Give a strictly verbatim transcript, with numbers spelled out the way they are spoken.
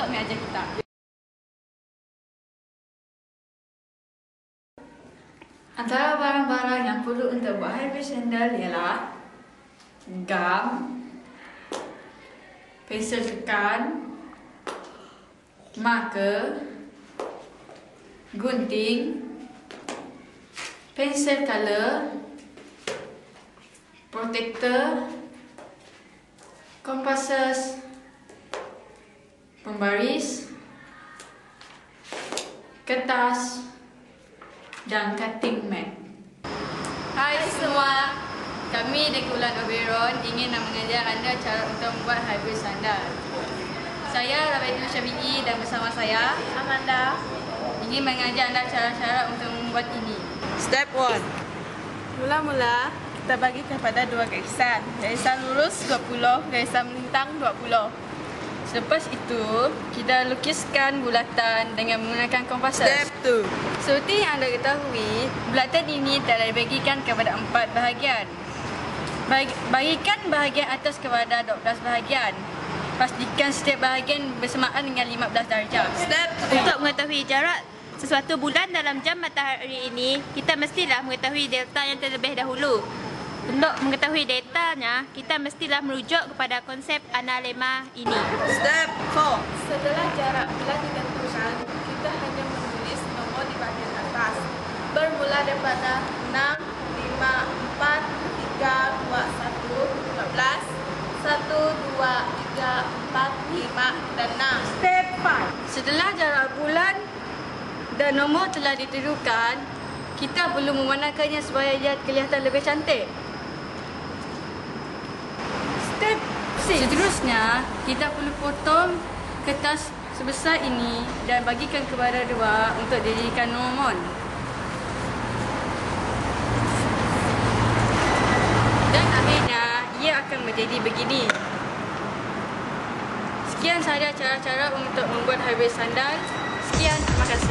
untuk mengajar kita. Antara barang-barang yang perlu untuk buat hybrid sandal ialah gam, pensel tekan, marker, gunting, pensel color, protector, compasses, pembaris, kertas dan cutting mat. Hai semua, kami dari Kumpulan Oberon ingin nak mengajar anda cara untuk membuat hybrid sandal. Saya Rabiatul Syafi'i dan bersama saya Amanda ingin mengajar anda cara-cara untuk membuat ini. Step one. Mula-mula kita bagi kepada dua garisan. Garisan lurus dua puluh, garisan melintang dua puluh. Selepas itu, kita lukiskan bulatan dengan menggunakan kompas. Step two. Seperti yang anda ketahui, bulatan ini telah dibagikan kepada empat bahagian. Bagikan bahagian atas kepada dua belas bahagian. Pastikan setiap bahagian bersamaan dengan lima belas darjah. Step three. Untuk mengetahui jarak sesuatu bulan dalam jam matahari ini, kita mestilah mengetahui delta yang terlebih dahulu. Untuk mengetahui datanya, kita mestilah merujuk kepada konsep analema ini. Step four. Setelah jarak bulan ditentukan, kita hanya menulis nombor di bahagian atas. Bermula daripada enam, lima, empat, tiga, dua, satu, lima belas, satu, dua, tiga, empat, lima, dan enam. Step five. Setelah jarak bulan dan nombor telah ditentukan, kita perlu mewarnakannya supaya ia kelihatan lebih cantik. Step six. Seterusnya, kita perlu potong kertas sebesar ini dan bagikan kepada dua untuk dijadikan nomor. Dan akhirnya, ia akan menjadi begini. Sekian sahaja cara-cara untuk membuat hybrid sandal. Sekian, terima kasih.